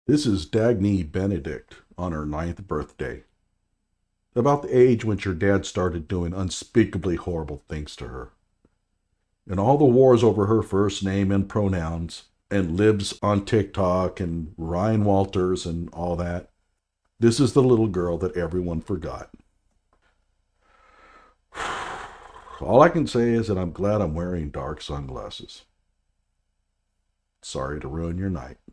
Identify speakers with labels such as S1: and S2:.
S1: This is Dagny Benedict on her 9th birthday. About the age when your dad started doing unspeakably horrible things to her. And all the wars over her first name and pronouns, and libs on TikTok and Ryan Walters and all that. This is the little girl that everyone forgot. All I can say is that I'm glad I'm wearing dark sunglasses. Sorry to ruin your night.